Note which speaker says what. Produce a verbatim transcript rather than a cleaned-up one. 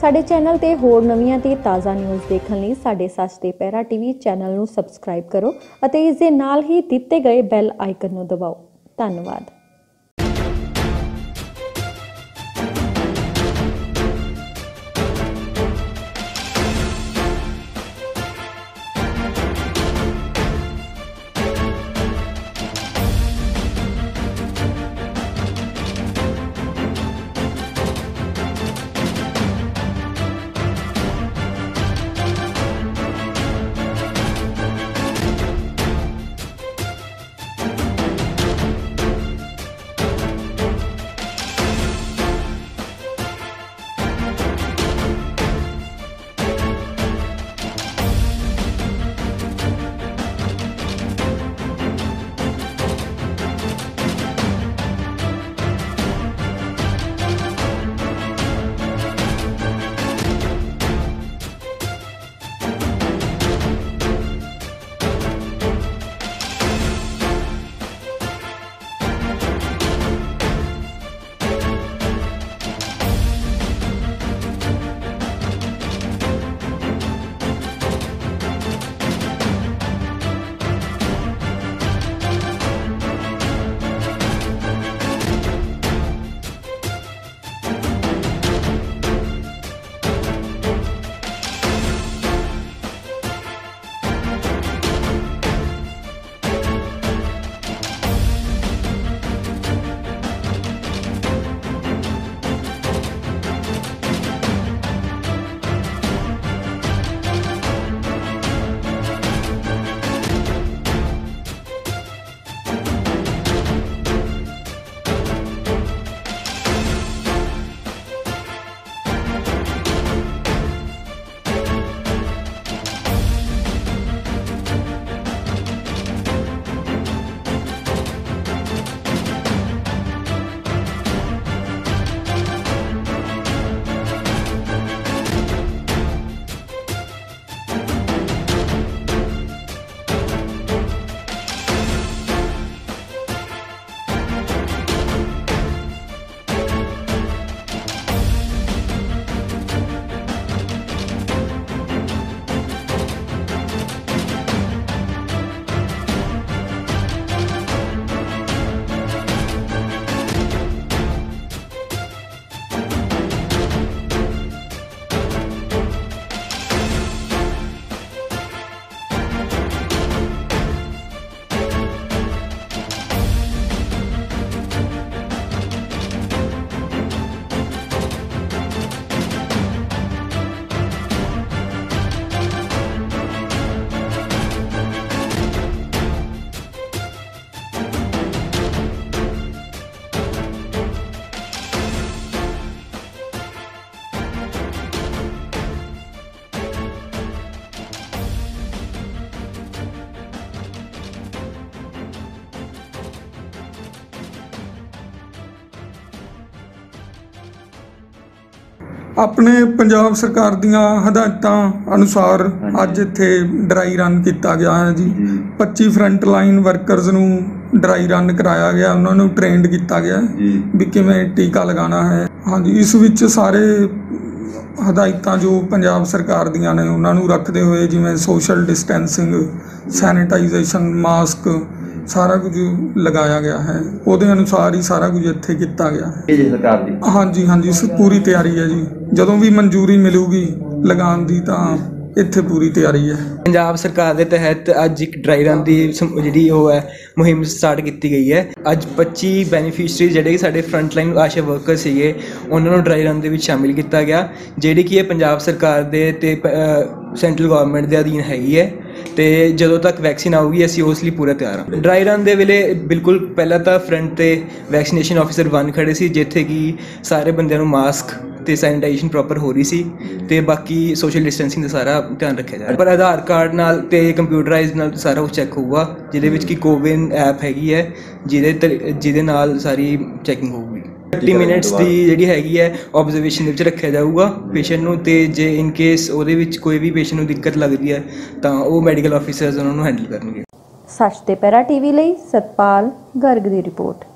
Speaker 1: ਸਾਡੇ ਚੈਨਲ ਤੇ ਹੋਰ ਨਵੀਆਂ ਤੇ ਤਾਜ਼ਾ ਨਿਊਜ਼ ਦੇਖਣ ਲਈ ਸਾਡੇ ਸੱਚ ਤੇ ਪਹਿਰਾ ਟੀਵੀ ਚੈਨਲ ਨੂੰ ਸਬਸਕ੍ਰਾਈਬ ਕਰੋ ਅਤੇ ਇਸ ਦੇ ਨਾਲ ਹੀ ਦਿੱਤੇ ਗਏ ਬੈਲ ਆਈਕਨ ਨੂੰ ਦਬਾਓ। ਧੰਨਵਾਦ।
Speaker 2: ਆਪਣੇ ਪੰਜਾਬ ਸਰਕਾਰ ਦੀਆਂ ਹਦਾਇਤਾਂ ਅਨੁਸਾਰ ਅੱਜ ਇੱਥੇ ਡਰਾਈ ਰਨ ਕੀਤਾ ਗਿਆ ਹੈ ਜੀ। ਪੱਚੀ ਫਰੰਟ ਲਾਈਨ ਵਰਕਰਸ ਨੂੰ ਡਰਾਈ ਰਨ ਕਰਾਇਆ ਗਿਆ, ਉਹਨਾਂ ਨੂੰ ਟ੍ਰੇਨਡ ਕੀਤਾ ਗਿਆ ਵੀ ਕਿਵੇਂ ਟੀਕਾ ਲਗਾਉਣਾ ਹੈ। ਹਾਂਜੀ, ਇਸ ਵਿੱਚ ਸਾਰੇ ਹਦਾਇਤਾਂ ਜੋ ਪੰਜਾਬ ਸਰਕਾਰ ਦੀਆਂ ਨੇ ਉਹਨਾਂ ਨੂੰ ਰੱਖਦੇ ਹੋਏ ਜਿਵੇਂ ਸੋਸ਼ਲ ਡਿਸਟੈਂਸਿੰਗ, ਸੈਨੀਟਾਈਜੇਸ਼ਨ, ਮਾਸਕ ਸਾਰਾ ਕੁਝ ਲਗਾਇਆ ਗਿਆ ਹੈ। ਉਹਦੇ ਅਨੁਸਾਰ ਹੀ ਸਾਰਾ ਕੁਝ ਇੱਥੇ ਕੀਤਾ ਗਿਆ ਹੈ ਸਰਕਾਰ ਦੀ। ਹਾਂਜੀ ਹਾਂਜੀ ਪੂਰੀ ਤਿਆਰੀ ਹੈ ਜੀ। ਜਦੋਂ ਵੀ ਮਨਜ਼ੂਰੀ ਮਿਲੂਗੀ ਲਗਾਉਣ ਦੀ ਤਾਂ ਇੱਥੇ ਪੂਰੀ ਤਿਆਰੀ ਹੈ।
Speaker 3: ਪੰਜਾਬ ਸਰਕਾਰ ਦੇ ਤਹਿਤ ਅੱਜ ਇੱਕ ਡਰਾਈ ਰਨ ਦੀ ਜਿਹੜੀ ਉਹ ਹੈ ਮੁਹਿੰਮ ਸਟਾਰਟ ਕੀਤੀ ਗਈ ਹੈ। ਅੱਜ ਪੱਚੀ ਬੈਨੀਫਿਸ਼ਰੀ ਜਿਹੜੇ ਕਿ ਸਾਡੇ ਫਰੰਟ ਲਾਈਨ ਆਸ਼ਾ ਵਰਕਰ ਸੀਗੇ ਉਹਨਾਂ ਨੂੰ ਡਰਾਈ ਰਨ ਦੇ ਵਿੱਚ ਸ਼ਾਮਿਲ ਕੀਤਾ ਗਿਆ, ਜਿਹੜੀ ਕਿ ਇਹ ਪੰਜਾਬ ਸਰਕਾਰ ਦੇ ਅਤੇ ਸੈਂਟਰਲ ਗੌਰਮੈਂਟ ਦੇ ਅਧੀਨ ਹੈਗੀ ਹੈ। ਅਤੇ ਜਦੋਂ ਤੱਕ ਵੈਕਸੀਨ ਆਊਗੀ ਅਸੀਂ ਉਸ ਲਈ ਪੂਰਾ ਤਿਆਰ ਹਾਂ। ਡਰਾਈ ਰਨ ਦੇ ਵੇਲੇ ਬਿਲਕੁਲ ਪਹਿਲਾਂ ਤਾਂ ਫਰੰਟ 'ਤੇ ਵੈਕਸੀਨੇਸ਼ਨ ਆਫਿਸਰ ਵਨ ਖੜ੍ਹੇ ਸੀ, ਜਿੱਥੇ ਕਿ ਸਾਰੇ ਬੰਦਿਆਂ ਨੂੰ ਮਾਸਕ ਅਤੇ ਸੈਨੀਟਾਈਜੇਸ਼ਨ ਪ੍ਰੋਪਰ ਹੋ ਰਹੀ ਸੀ ਅਤੇ ਬਾਕੀ ਸੋਸ਼ਲ ਡਿਸਟੈਂਸਿੰਗ ਦਾ ਸਾਰਾ ਧਿਆਨ ਰੱਖਿਆ ਜਾ ਰਿਹਾ। ਪਰ ਆਧਾਰ ਕਾਰਡ ਨਾਲ ਅਤੇ ਕੰਪਿਊਟਰਾਈਜ਼ ਨਾਲ ਸਾਰਾ ਕੁਛ ਚੈੱਕ ਹੋਊਗਾ, ਜਿਹਦੇ ਵਿੱਚ ਕਿ ਕੋਵਿਨ ਐਪ ਹੈਗੀ ਹੈ ਜਿਹਦੇ ਜਿਹਦੇ ਨਾਲ ਸਾਰੀ ਚੈਕਿੰਗ ਹੋਊਗੀ। ਥਰਟੀ ਮਿਨਟਸ ਦੀ ਜਿਹੜੀ ਹੈਗੀ ਹੈ ਓਬਜ਼ਰਵੇਸ਼ਨ ਦੇ ਵਿੱਚ ਰੱਖਿਆ ਜਾਊਗਾ ਪੇਸ਼ੈਂਟ ਨੂੰ, ਅਤੇ ਜੇ ਇਨ ਕੇਸ ਉਹਦੇ ਵਿੱਚ ਕੋਈ ਵੀ ਪੇਸ਼ੈਂਟ ਨੂੰ ਦਿੱਕਤ ਲੱਗਦੀ ਹੈ ਤਾਂ ਉਹ ਮੈਡੀਕਲ ਆਫਿਸਰਸ ਉਹਨਾਂ ਨੂੰ ਹੈਂਡਲ ਕਰਨਗੇ।
Speaker 1: ਸੱਚ ਤੇ ਪਹਿਰਾ ਟੀਵੀ ਲਈ ਸਤਪਾਲ ਗਰਗ ਦੀ ਰਿਪੋਰਟ।